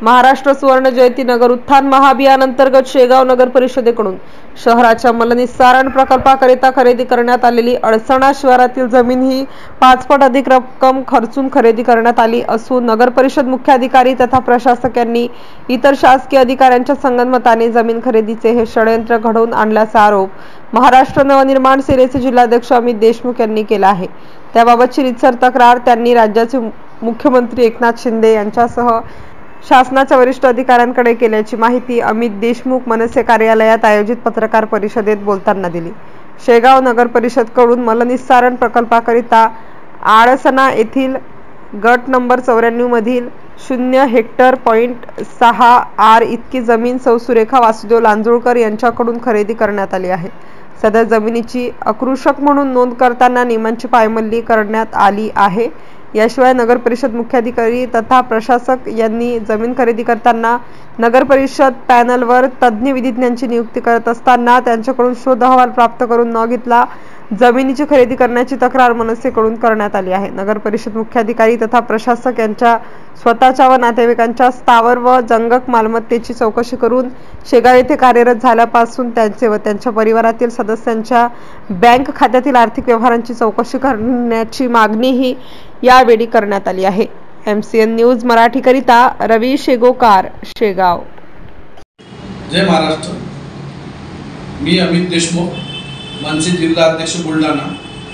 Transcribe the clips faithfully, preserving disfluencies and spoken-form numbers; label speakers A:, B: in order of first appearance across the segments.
A: महाराष्ट्र सुवर्ण जयंती नगर उत्थान महाअभियान अंतर्गत शेगाव नगर परिषदेकडून शहराच्या मलनिस्सारण प्रकल्पाकरिता खरेदी करण्यात आलेली अडसणा शिवारातील जमीन ही पाच पट अधिक रक्कम खर्चून खरेदी करण्यात आली असून नगर परिषद मुख्याधिकारी तथा प्रशासक यांनी इतर शासकीय अधिकाऱ्यांच्या संगनमताने जमीन खरेदीचे हे षडयंत्र घडवून आणल्याचा आरोप महाराष्ट्र नवनिर्माण सेनेचे जिल्हाध्यक्ष अमित देशमुख यांनी केला आहे। त्याबाबतची रीतसर तक्रार त्यांनी राज्याचे मुख्यमंत्री एकनाथ शिंदे यांच्यासह शासनाच्या वरिष्ठ अधिकाऱ्यांकडे केल्याची माहिती अमित देशमुख मनसे कार्यालयात आयोजित पत्रकार परिषदेत बोलताना दिली। शेगाव नगर परिषद कडून मलनिस्सारण प्रकल्पाकरिता आडसणा येथील गट नंबर चौऱ्याण्णव मधील शून्य हेक्टर पॉइंट सहा आर इतकी जमीन सौ सुरेखा वासुदेव लांजोळकर यांच्याकडून खरेदी करण्यात आली आहे। सदर जमिनीची अकृषक म्हणून नोंद करताना नियमांची पायमल्ली करण्यात आली आहे। याशिवाय नगर परिषद मुख्याधिकारी तथा प्रशासक यांनी जमीन खरेदी करताना नगर परिषद पॅनलवर तज्ञ विधिज्ञांची नियुक्ती करत असताना त्यांच्याकडून शोध अहवाल प्राप्त करून न घेतला जमिनीची खरेदी करण्याची तक्रार मनसेकडून करण्यात आली आहे। नगर परिषद मुख्याधिकारी तथा प्रशासक यांच्या स्वतःच्या व नातेवाईकांच्या स्थावर व जंगक मालमत्तेची चौकशी करून शेगाव येथे कार्यरत झाल्यापासून त्यांचे व त्यांच्या परिवारातील सदस्यांच्या बँक खात्यातील आर्थिक व्यवहारांची चौकशी करण्याची मागणीही यावेळी करण्यात आली आहे। एमसीएन न्यूज मराठी करिता रवी शेगोकार, शेगाव।
B: जय महाराष्ट्र। मी अमित देशमुख, मनसे जिल्हा अध्यक्ष बुलढाणा।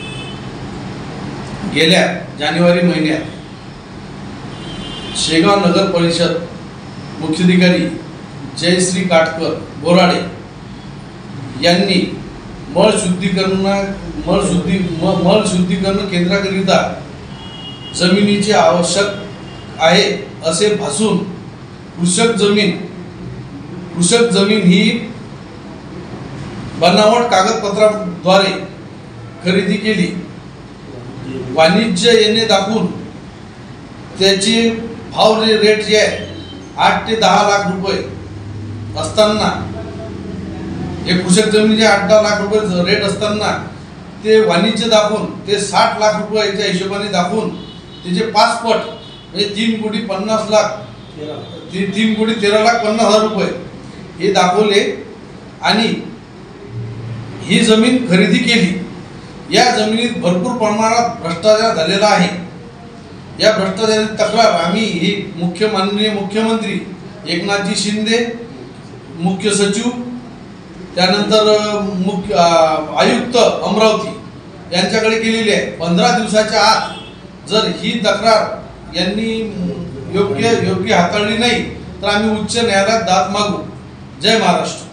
B: गेल्या जानेवारी महिन्यात शेगाव नगर परिषद मुख्याधिकारी जयश्री काटकर बोराडे यांनी मळ शुद्धीकरण मळ शुद्धी मळ शुद्धीकरण केंद्राकरिता जमिनीची आवश्यक आहे असे भासून कृषक जमीन कृषक जमीन ही बनावट कागदपत्राद्वारे खरेदी केली। वाणिज्य येणे दाखवून त्याची भाव रेट जे आहे आठ ते दहा लाख रुपये असताना हे कृषक जमिनीचे आठ दहा लाख रुपये रेट असताना ते वाणिज्य दाखवून ते साठ लाख रुपयाच्या हिशोबाने दाखवून त्याचे पाच पट म्हणजे तीन कोटी पन्नास लाख तीन कोटी तेरा लाख पन्नास हजार रुपये हे दाखवले आणि ही जमीन खरेदी केली। या जमिनीत भरपूर प्रमाणात भ्रष्टाचार झालेला आहे। या भ्रष्टाचाराची तक्रार आम्ही ही मुख्य माननीय मुख्यमंत्री एकनाथजी शिंदे, मुख्य सचिव, त्यानंतर मुख्य आयुक्त अमरावती यांच्याकडे केलेली आहे। पंधरा दिवसाच्या आत जर ही तक्रार यांनी योग्य योग्य हाताळली नाही तर आम्ही उच्च न्यायालयात दाद मागू। जय महाराष्ट्र।